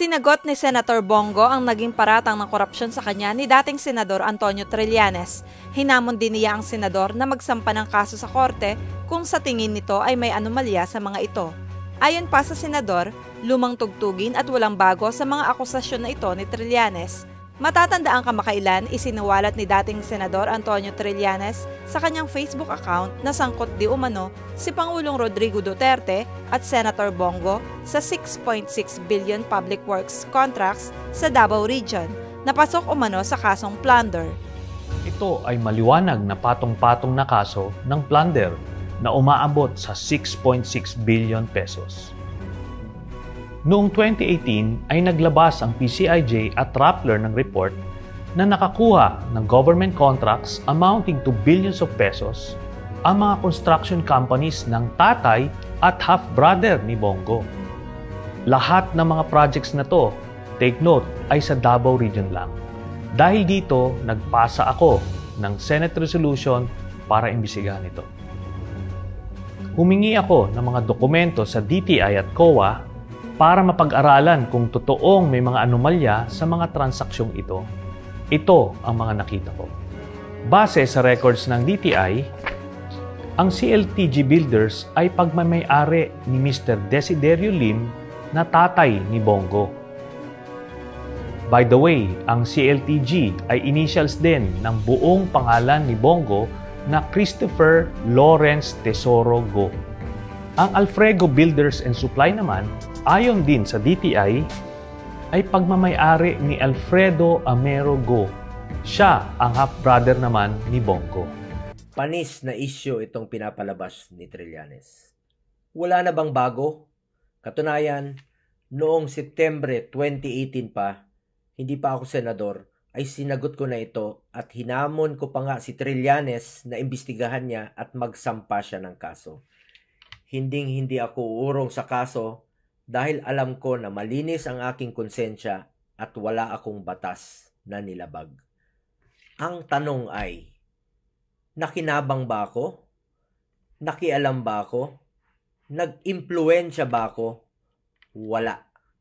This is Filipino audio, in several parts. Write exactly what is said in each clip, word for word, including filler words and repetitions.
Sinagot ni Senator Bongo ang naging paratang ng korupsyon sa kanya ni dating Senador Antonio Trillanes. Hinamon din niya ang senador na magsampa ng kaso sa korte kung sa tingin nito ay may anomalya sa mga ito. Ayon pa sa senador, lumang tugtugin at walang bago sa mga akusasyon na ito ni Trillanes. Matatandaan kamakailan isinuwalat ni dating Senador Antonio Trillanes sa kanyang Facebook account na sangkot di umano si Pangulong Rodrigo Duterte at Senator Bongo sa six point six billion public works contracts sa Davao Region na pasok umano sa kasong plunder. Ito ay maliwanag na patong-patong na kaso ng plunder na umaabot sa six point six billion pesos. Noong twenty eighteen ay naglabas ang P C I J at Rappler ng report na nakakuha ng government contracts amounting to billions of pesos ang mga construction companies ng tatay at half-brother ni Bongo. Lahat ng mga projects na to, take note, ay sa Davao Region lang. Dahil dito, nagpasa ako ng Senate Resolution para imbisigahan ito. Humingi ako ng mga dokumento sa D T I at C O A para mapag-aralan kung totoong may mga anomalya sa mga transaksyong ito. Ito ang mga nakita ko. Base sa records ng D T I, ang C L T G Builders ay pagmamay-ari ni Mister Desiderio Lim na tatay ni Bongo. By the way, ang C L T G ay initials din ng buong pangalan ni Bongo na Christopher Lawrence Tesoro Go. Ang Alfrego Builders and Supply naman, ayon din sa D T I, ay pagmamay-ari ni Alfredo Amero Go. Siya ang half-brother naman ni Bongo. Panis na issue itong pinapalabas ni Trillanes. Wala na bang bago? Katunayan, noong Setyembre twenty eighteen pa, hindi pa ako senador, ay sinagot ko na ito at hinamon ko pa nga si Trillanes na imbestigahan niya at magsampa siya ng kaso. Hinding-hindi ako uurong sa kaso dahil alam ko na malinis ang aking konsensya at wala akong batas na nilabag. Ang tanong ay, nakinabang ba ako? Nakialam ba ako? Nag-impluwensya ba ako? Wala.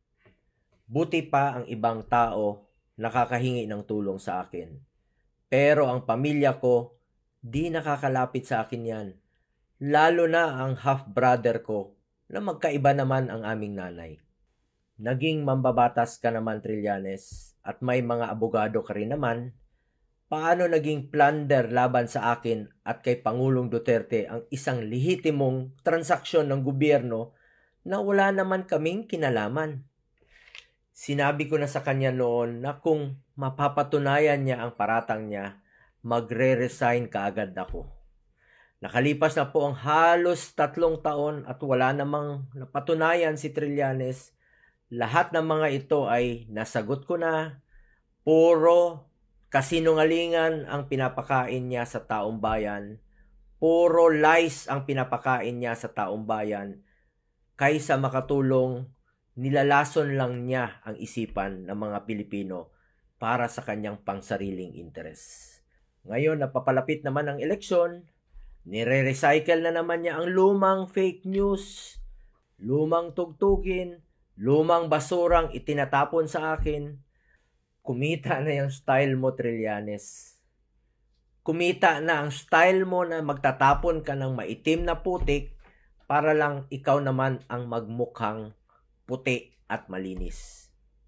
Buti pa ang ibang tao nakakahingi ng tulong sa akin. Pero ang pamilya ko, di nakakalapit sa akin yan. Lalo na ang half-brother ko na magkaiba naman ang aming nanay. Naging mambabatas ka naman, Trillanes, at may mga abogado ka rin naman. Paano naging plunder laban sa akin at kay Pangulong Duterte ang isang lehitimong transaksyon ng gobyerno na wala naman kaming kinalaman? Sinabi ko na sa kanya noon na kung mapapatunayan niya ang paratang niya, magre-resign kaagad ako. Nakalipas na po ang halos tatlong taon at wala namang napatunayan si Trillanes. Lahat ng mga ito ay nasagot ko na. Puro kasinungalingan ang pinapakain niya sa taong bayan. Puro lies ang pinapakain niya sa taong bayan. Kaysa makatulong, nilalason lang niya ang isipan ng mga Pilipino para sa kanyang pangsariling interes. Ngayon, napapalapit naman ang eleksyon. Nire-recycle na naman niya ang lumang fake news, lumang tugtugin, lumang basurang itinatapon sa akin. Kumita na yung style mo, Trillanes. Kumita na ang style mo na magtatapon ka ng maitim na putik para lang ikaw naman ang magmukhang puti at malinis.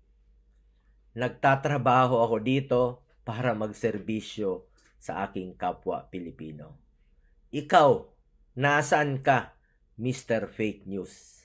Nagtatrabaho ako dito para magserbisyo sa aking kapwa Pilipino. Ikaw, nasaan ka, Mister Fake News?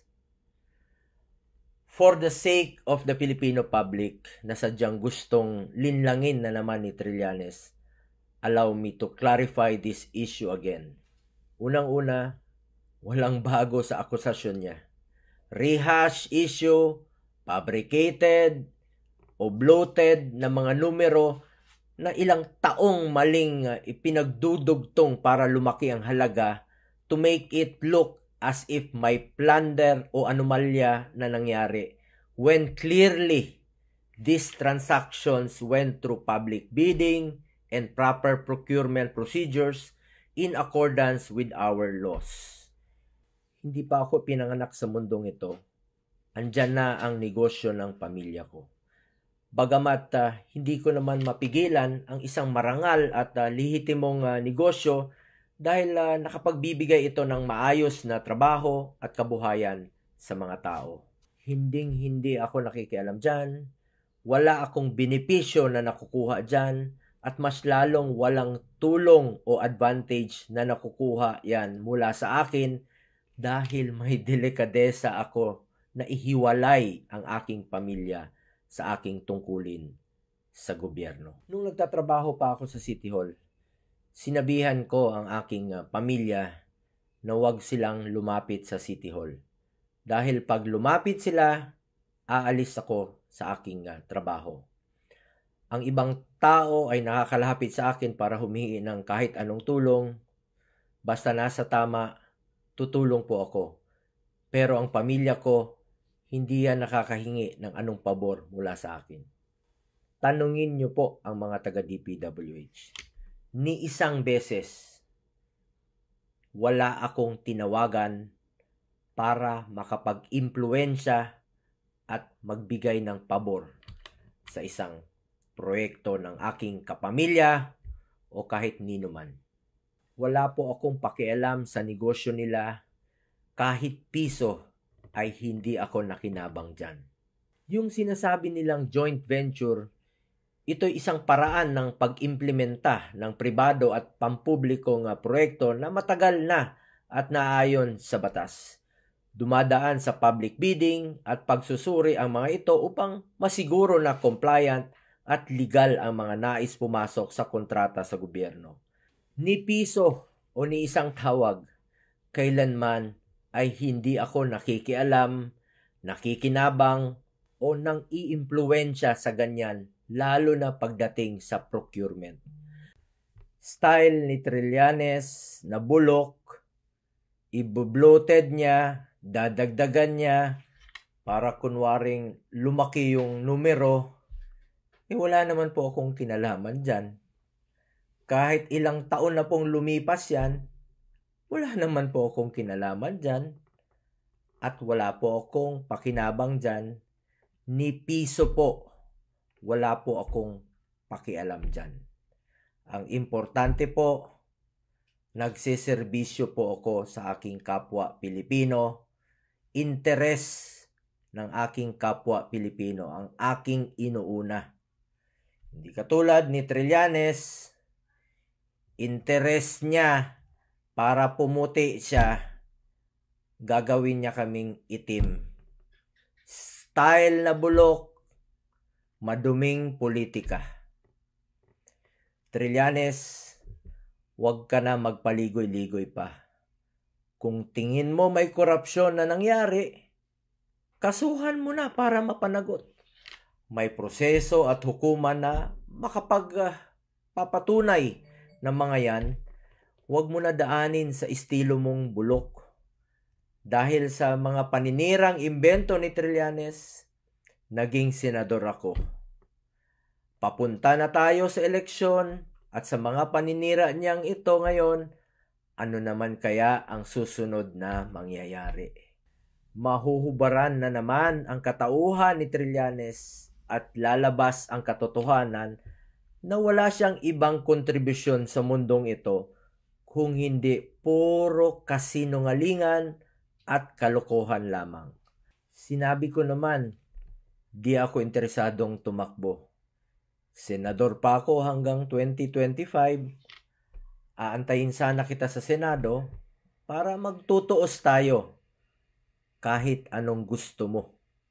For the sake of the Filipino public na sadyang gustong linlangin na naman ni Trillanes, allow me to clarify this issue again. Unang-una, walang bago sa akusasyon niya. Rehash issue, fabricated o bloated na mga numero na ilang taong maling uh, ipinagdudugtong para lumaki ang halaga to make it look as if may plunder o anomalya na nangyari when clearly these transactions went through public bidding and proper procurement procedures in accordance with our laws. Hindi pa ako pinanganak sa mundong ito andyan na ang negosyo ng pamilya ko. Bagamat uh, hindi ko naman mapigilan ang isang marangal at uh, lehitimong uh, negosyo dahil uh, nakapagbibigay ito ng maayos na trabaho at kabuhayan sa mga tao. Hinding-hindi ako nakikialam dyan, wala akong benepisyo na nakukuha dyan, at mas lalong walang tulong o advantage na nakukuha yan mula sa akin dahil may delikadesa ako na ihiwalay ang aking pamilya sa aking tungkulin sa gobyerno. Nung nagtatrabaho pa ako sa City Hall, sinabihan ko ang aking uh, pamilya na huwag silang lumapit sa City Hall. Dahil pag lumapit sila, aalis ako sa aking uh, trabaho. Ang ibang tao ay nakakalapit sa akin para humingi ng kahit anong tulong. Basta nasa tama, tutulong po ako. Pero ang pamilya ko, hindi yan nakakahingi ng anong pabor mula sa akin. Tanungin niyo po ang mga taga-D P W H. Ni isang beses, wala akong tinawagan para makapag-impluwensya at magbigay ng pabor sa isang proyekto ng aking kapamilya o kahit nino man. Wala po akong pakialam sa negosyo nila, kahit piso ay hindi ako nakinabang dyan. Yung sinasabi nilang joint venture, ito'y isang paraan ng pag-implementa ng pribado at pampublikong proyekto na matagal na at naayon sa batas. Dumadaan sa public bidding at pagsusuri ang mga ito upang masiguro na compliant at legal ang mga nais pumasok sa kontrata sa gobyerno. Ni piso o ni isang tawag, kailanman ay hindi ako nakikialam, nakikinabang o nang iimpluwensya sa ganyan, lalo na pagdating sa procurement. Style ni Trillanes na bulok, i-bloated niya, dadagdagan niya para kunwaring lumaki yung numero. Eh wala naman po akong kinalaman dyan. Kahit ilang taon na pong lumipas yan, wala naman po akong kinalaman dyan. At wala po akong pakinabang dyan. Ni piso po, wala po akong pakialam dyan. Ang importante po, nagsiservisyo po ako sa aking kapwa Pilipino. Interes ng aking kapwa Pilipino ang aking inuuna. Hindi katulad ni Trillanes, interes niya para pumuti siya, gagawin niya kaming itim. Style na bulok, maduming politika. Trillanes, huwag ka na magpaligoy-ligoy pa. Kung tingin mo may korupsyon na nangyari, kasuhan mo na para mapanagot. May proseso at hukuman na makapagpapatunay uh, ng mga yan. Huwag mo na daanin sa estilo mong bulok. Dahil sa mga paninirang imbento ni Trillanes, naging senador ako. Papunta na tayo sa eleksyon at sa mga paninira niyang ito ngayon, ano naman kaya ang susunod na mangyayari? Mahuhubaran na naman ang katauhan ni Trillanes at lalabas ang katotohanan na wala siyang ibang kontribusyon sa mundong ito kung hindi puro kasinungalingan at kalokohan lamang. Sinabi ko naman, di ako interesadong tumakbo. Senador pa ako hanggang twenty twenty-five. Aantayin sana kita sa Senado para magtutuos tayo kahit anong gusto mo.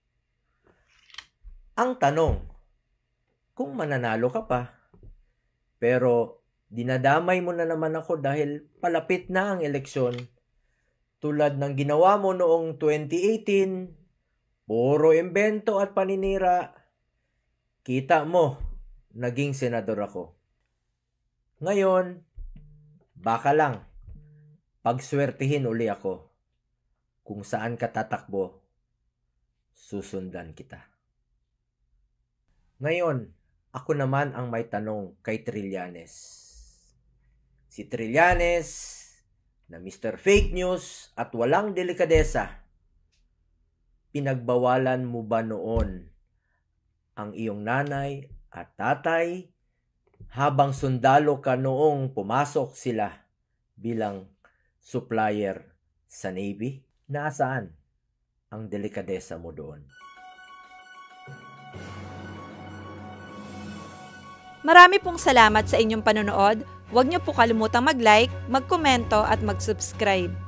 Ang tanong, kung mananalo ka pa, pero dinadamay mo na naman ako dahil palapit na ang eleksyon, tulad ng ginawa mo noong twenty eighteen, puro imbento at paninira, kita mo, naging senador ako. Ngayon, baka lang, pagswertihin uli ako. Kung saan ka tatakbo, susundan kita. Ngayon, ako naman ang may tanong kay Trillanes. Si Trillanes, na Mister Fake News at walang delikadesa, pinagbawalan mo ba noon ang iyong nanay at tatay habang sundalo ka noong pumasok sila bilang supplier sa Navy? Nasaan ang delikadesa mo doon? Marami pong salamat sa inyong panonood. Huwag niyo po kalimutang mag-like, mag-komento at mag-subscribe.